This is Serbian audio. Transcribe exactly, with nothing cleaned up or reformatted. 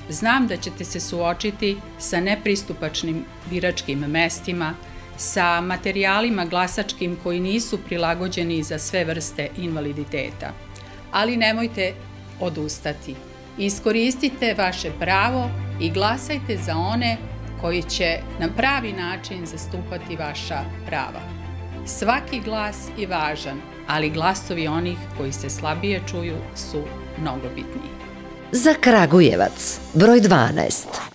Znam da ćete se suočiti sa nepristupačnim biračkim mestima, sa materijalima glasačkim koji nisu prilagođeni za sve vrste invaliditeta. Ali nemojte odustati. Iskoristite vaše pravo i glasajte za one koji će na pravi način zastupati vaša prava. Svaki glas je važan, ali glasovi onih koji se slabije čuju su mnogo bitniji. Za Kragujevac, broj dvanaest.